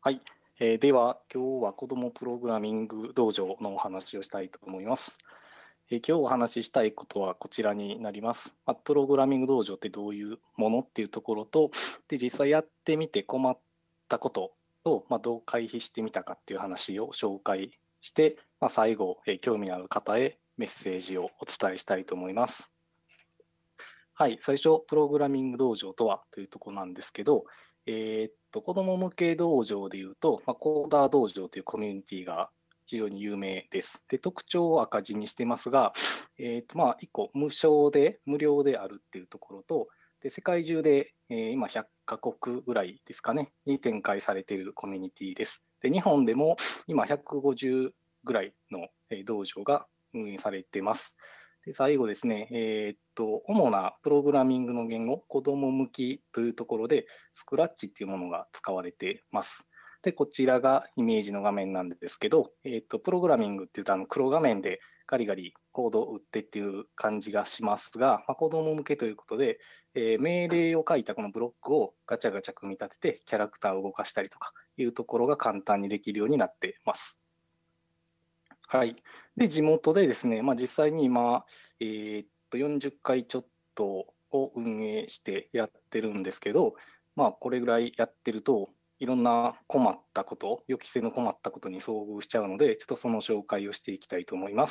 はい、では今日は子どもプログラミング道場のお話をしたいと思います。今日お話ししたいことはこちらになります。プログラミング道場ってどういうものっていうところと、で実際やってみて困ったことと、どう回避してみたかっていう話を紹介して、最後、興味のある方へメッセージをお伝えしたいと思います。はい、最初、プログラミング道場とはというところなんですけど、子ども向け道場でいうと、コーダー道場というコミュニティが非常に有名です。で、特徴を赤字にしてますが、1個無償で、無料であるっていうところと、で世界中で、今100カ国ぐらいですかね、に展開されているコミュニティです。で、日本でも今150ぐらいの道場が運営されています。で最後ですね、主なプログラミングの言語、子ども向きというところで、スクラッチっていうものが使われてます。で、こちらがイメージの画面なんですけど、プログラミングっていうと黒画面でガリガリコードを打ってっていう感じがしますが、子ども向けということで、命令を書いたこのブロックをガチャガチャ組み立てて、キャラクターを動かしたりとかいうところが簡単にできるようになってます。はい。で、地元でですね、実際に今、40回ちょっとを運営してやってるんですけど、これぐらいやってると、いろんな困ったこと、予期せぬ困ったことに遭遇しちゃうので、ちょっとその紹介をしていきたいと思います。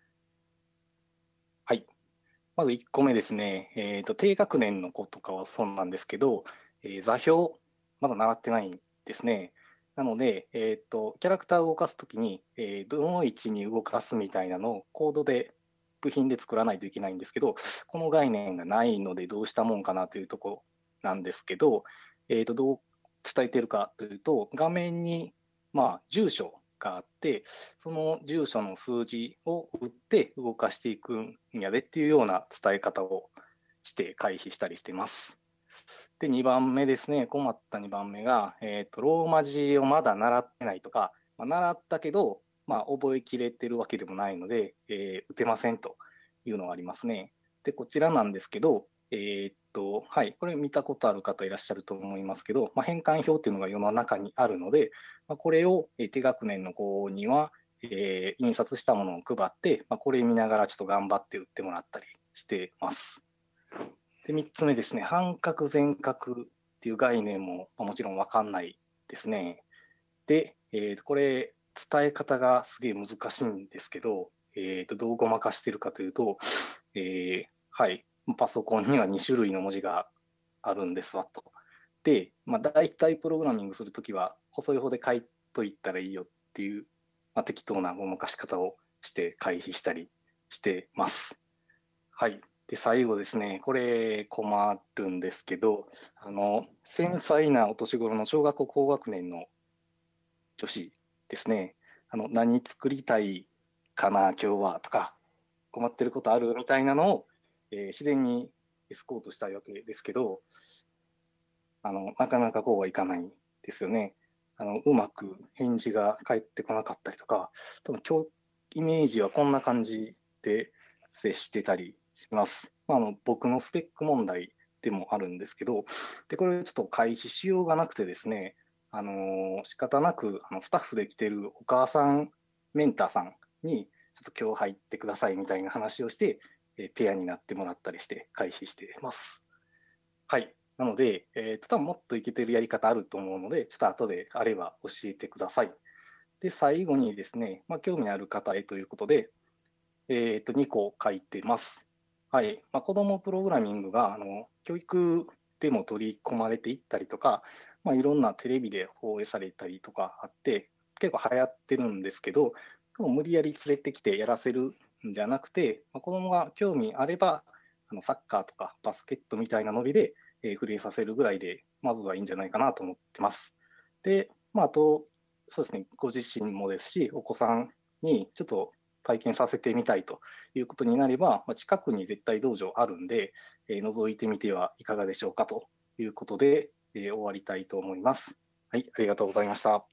はい。まず1個目ですね、低学年の子とかはそうなんですけど、座標、まだ習ってないんですね。なので、キャラクターを動かすときに、どの位置に動かすみたいなのをコードで、部品で作らないといけないんですけど、この概念がないのでどうしたもんかなというところなんですけど、どう伝えているかというと、画面に、住所があって、その住所の数字を打って動かしていくんやでっていうような伝え方をして回避したりしています。で、2番目ですね、困った2番目が、ローマ字をまだ習ってないとか、習ったけど、覚えきれてるわけでもないので、打てませんというのがありますね。で、こちらなんですけど、はい、これ見たことある方いらっしゃると思いますけど、変換表っていうのが世の中にあるので、これを低学年の子には、印刷したものを配って、これ見ながらちょっと頑張って打ってもらったりしてます。で、3つ目ですね、半角、全角っていう概念ももちろん分かんないですね。で、これ、伝え方がすげえ難しいんですけど、どうごまかしてるかというと、はい、パソコンには2種類の文字があるんですわと。で、大体プログラミングするときは、細い方で書いといたらいいよっていう、適当なごまかし方をして回避したりしてます。はい。で、最後ですね、これ困るんですけど、繊細なお年頃の小学校高学年の女子ですね、何作りたいかな、今日はとか、困ってることあるみたいなのを、自然にエスコートしたいわけですけど、なかなかこうはいかないですよね。うまく返事が返ってこなかったりとか、多分今日イメージはこんな感じで接してたりします。僕のスペック問題でもあるんですけど、で、これをちょっと回避しようがなくてですね、仕方なくスタッフで来てるお母さん、メンターさんに、ちょっと今日入ってくださいみたいな話をして、ペアになってもらったりして回避してます。はい。なので、多分もっといけてるやり方あると思うので、ちょっと後であれば教えてください。で、最後にですね、興味ある方へということで、2個書いてます。はい。子どもプログラミングが、教育でも取り込まれていったりとか、いろんなテレビで放映されたりとかあって、結構流行ってるんですけど、無理やり連れてきてやらせるんじゃなくて、子どもが興味あれば、サッカーとかバスケットみたいなノリで、触れさせるぐらいで、まずはいいんじゃないかなと思ってます。で、あと、そうですね、ご自身もですし、お子さんにちょっと体験させてみたいということになれば、近くに絶対道場あるんで、覗いてみてはいかがでしょうかということで、終わりたいと思います。はい、ありがとうございました。